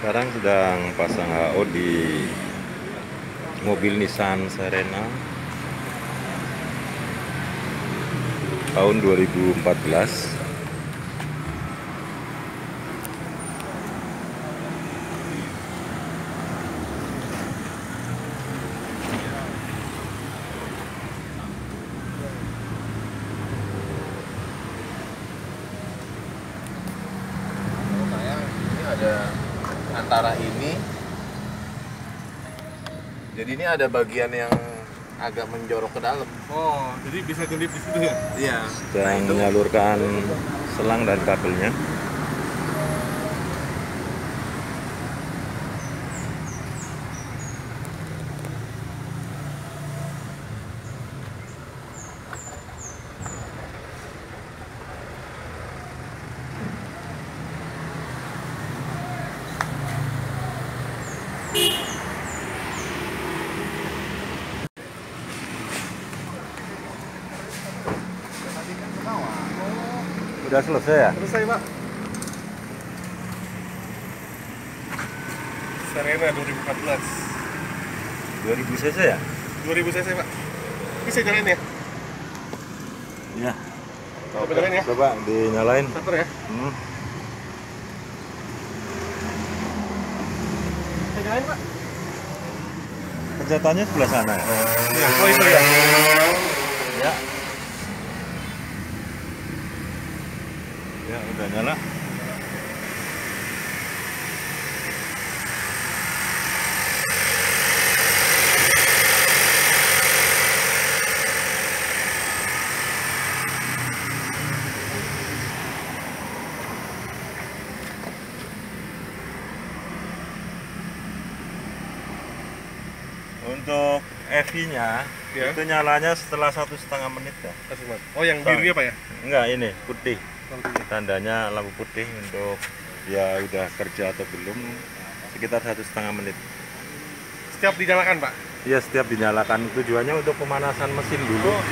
Sekarang sedang pasang HO di mobil Nissan Serena tahun 2014. Ada antara ini, jadi ini ada bagian yang agak menjorok ke dalam. Oh, jadi bisa kelip di situ ya? Iya. Sedang menyalurkan selang dan kabelnya. Udah selesai ya? Selesai, Pak. Serena 2014. 2000 cc ya? 2000 cc, Pak. Bisa nyalain ya? Iya. Coba nyalain ya? Coba dinyalain. Starter ya? Bisa nyalain, Pak? Pencetannya sebelah sana ya? Ya, oh itu ya. Ya. Ya, udah nyala. Untuk EV-nya Ya. itu nyalanya setelah 1,5 menit ya. Oh, yang birunya, Pak ya? Enggak, ini putih. Tandanya lampu putih untuk ya udah kerja atau belum, sekitar 1,5 menit. Setiap dinyalakan, Pak? Iya, setiap dinyalakan. Tujuannya untuk pemanasan mesin dulu. Oh.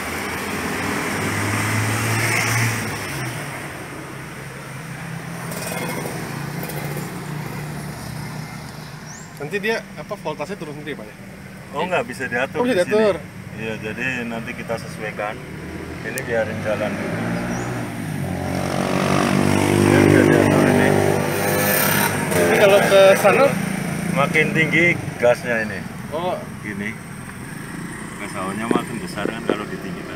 Nanti dia apa voltasenya turun sendiri, Pak ya? Oh, nggak bisa diatur. Oh, bisa di sini. diatur. Iya, jadi nanti kita sesuaikan. Ini biarin jalan dulu. Ya, bisa diatur ini. Jadi kalau ke sana, Makin tinggi gasnya ini. oh, Gini. Gas HO-nya makin besar kan kalau ditinggikan.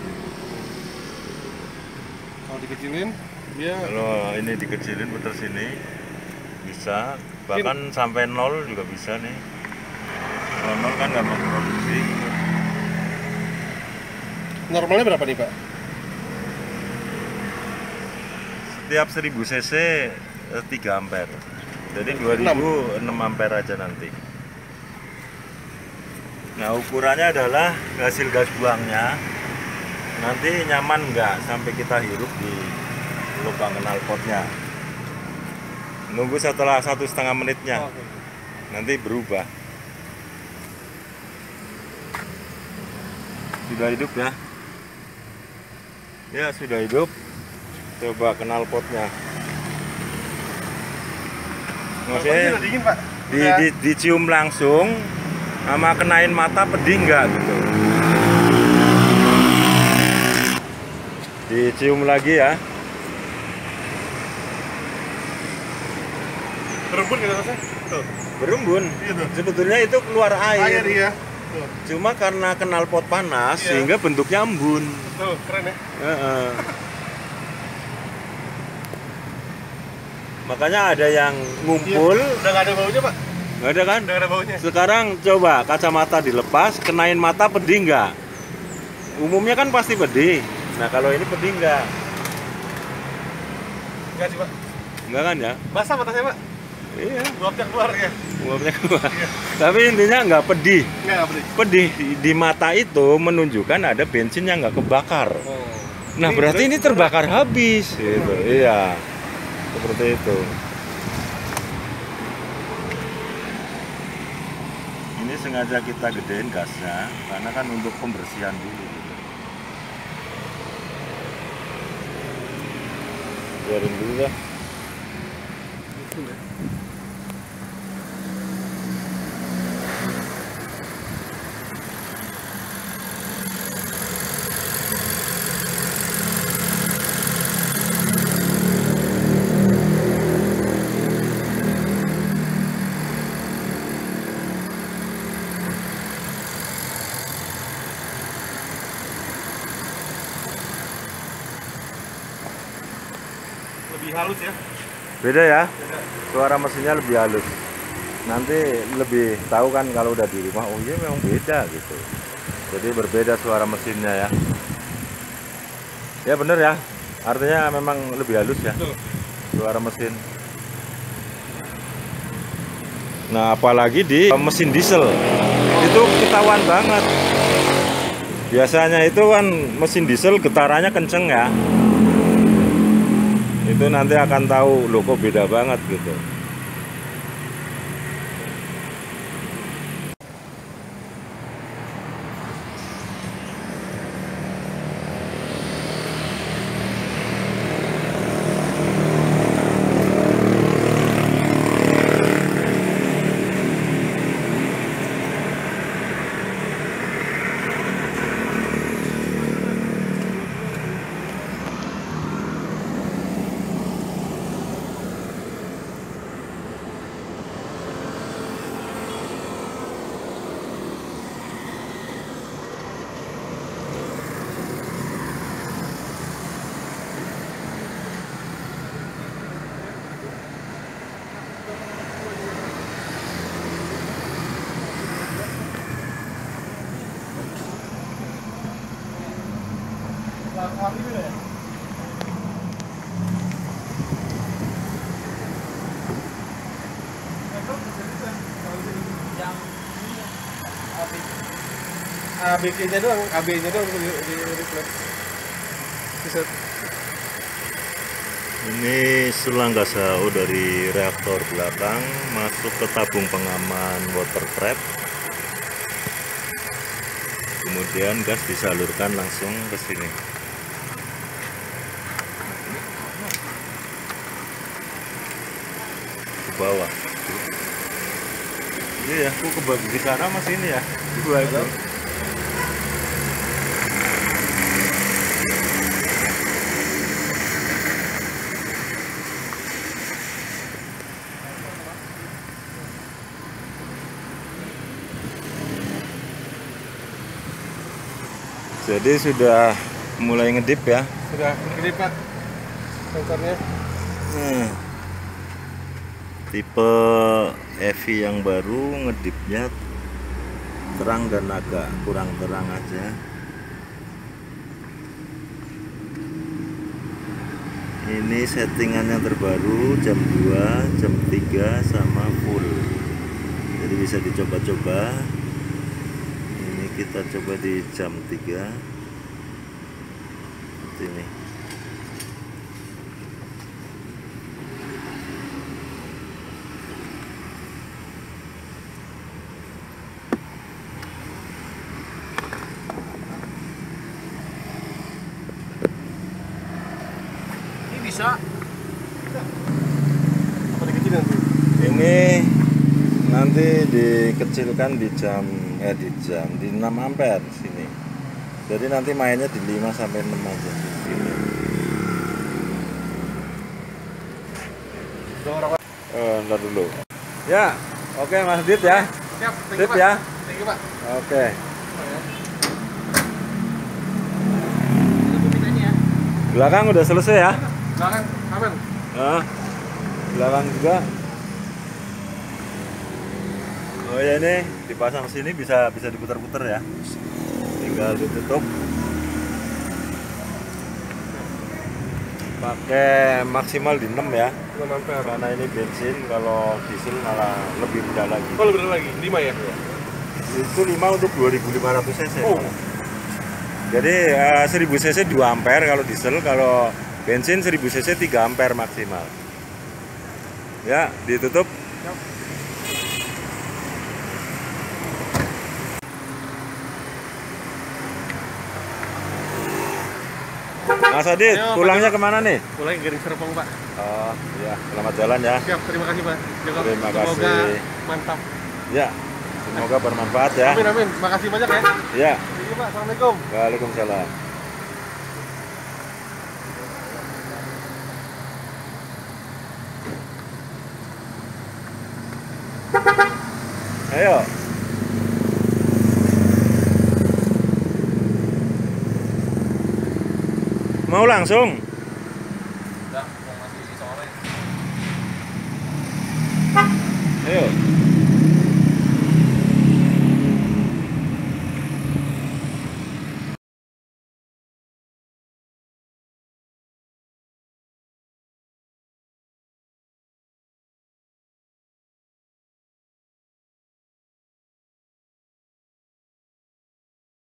kalau dikecilin dia Kalau ini dikecilin putar sini bisa, bahkan sampai 0 juga bisa nih. Kalau 0 kan nggak mau produksi. normalnya berapa nih, Pak? Setiap 1000 cc 3 ampere. Jadi 2006 ampere aja nanti. Nah, ukurannya adalah hasil gas buangnya. Nanti nyaman nggak sampai kita hirup di lubang knalpotnya. Nunggu setelah 1,5 menitnya, Oke. nanti berubah. Sudah hidup ya? Ya, sudah hidup. Coba knalpotnya. Maksudnya Udah dingin, Pak? dicium langsung, sama kenain mata pedih nggak gitu. Dicium lagi ya. Berembun gitu rasanya? Tuh. Berembun. Iya tuh. Sebetulnya itu keluar Air air. iya. Tuh. Cuma karena knalpot panas Iya. sehingga bentuknya embun. Tuh, keren ya. Heeh. Makanya ada yang ngumpul, Iya. Udah nggak ada baunya, Pak? nggak ada kan? Udah nggak ada baunya. Sekarang coba kacamata dilepas, kenain mata pedih nggak? Umumnya kan pasti pedih. Nah, kalau ini pedih nggak? Enggak sih, Pak. Nggak kan ya? Basah matanya, Pak? Iya, Uapnya keluar ya? uapnya keluar. Iya. Tapi intinya nggak pedih. Nggak pedih. Pedih di mata itu menunjukkan ada bensin yang nggak kebakar. Oh. Nah, berarti ini terbakar habis. Gitu. Iya, seperti itu. Ini sengaja kita gedein gasnya karena kan untuk pembersihan dulu. Gitu. Biarin dulu lah. halus ya. Beda ya? Suara mesinnya lebih halus. Nanti lebih tahu kan kalau udah di rumah, oh iya memang beda gitu. Jadi berbeda suara mesinnya ya. Ya bener ya, artinya memang lebih halus ya Betul. suara mesin. Nah apalagi di mesin diesel, itu ketahuan banget. Biasanya itu kan mesin diesel getarannya kenceng ya. Itu nanti akan tahu, loh kok beda banget gitu. ABG-nya doang, AB-nya doang di replace. Bisa. Ini selang gas HO dari reaktor belakang masuk ke tabung pengaman water trap. Kemudian gas disalurkan langsung ke sini. Ke bawah. Ini ya, aku kebagi di sana mas ini ya. Dua itu. Jadi sudah mulai ngedip ya. Sudah gede Pak sensornya. Tipe EV yang baru ngedipnya terang dan agak kurang terang aja. Ini settingan yang terbaru jam 2, jam 3 sama full. Jadi bisa dicoba-coba. Ini kita coba di jam 3. Seperti ini. Ini bisa. Apa dikecil nanti? Ini nanti dikecilkan di di 6 ampere sini. Jadi nanti mainnya di 5 sampai 6 aja sini. Ntar dulu. Ya, oke Mas Dit ya. Siap, thank you, Sip Pak. ya. Thank you Pak. Oke. Belakang udah selesai ya. Belakang aman. Nah, belakang juga. Oh ya ini dipasang sini bisa diputar-putar ya. Tinggal ditutup. Pakai maksimal di 6 ya. 6 ampere. Karena ini bensin, kalau diesel malah lebih rendah lagi. Oh, lebih lagi. 5 ya? Itu 5 untuk 2500 cc. Oh. Jadi 1000 cc 2 ampere kalau diesel, kalau bensin 1000 cc 3 ampere maksimal. Ya, ditutup. Mas Adit, Ayo, pulangnya Pak. kemana nih? Mulai Gading Serpong Pak. Oh, ya, selamat jalan ya. Siap, terima kasih Pak. Terima Semoga kasih. mantap. Ya, semoga bermanfaat ya. Amin amin. Makasih banyak ya. Ya, Thank you Pak. Assalamualaikum. waalaikumsalam. Ayo. Mau langsung? Udah, mau masih sono. Ayo.